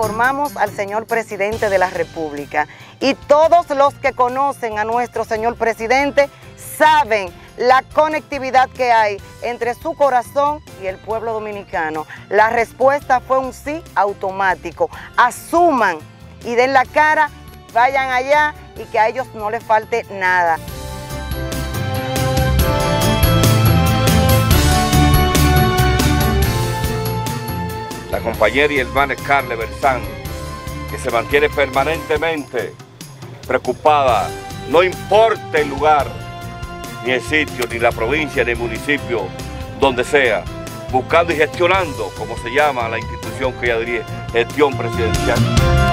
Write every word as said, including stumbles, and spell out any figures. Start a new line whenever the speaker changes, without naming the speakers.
informamos al señor presidente de la República y todos los que conocen a nuestro señor presidente saben la conectividad que hay entre su corazón y el pueblo dominicano. La respuesta fue un sí automático. Asuman y den la cara, vayan allá y que a ellos no les falte nada.
La compañera y hermana Scarlett Berzán, que se mantiene permanentemente preocupada, no importa el lugar, ni el sitio, ni la provincia, ni el municipio, donde sea, buscando y gestionando, como se llama la institución que ella dirige, gestión presidencial.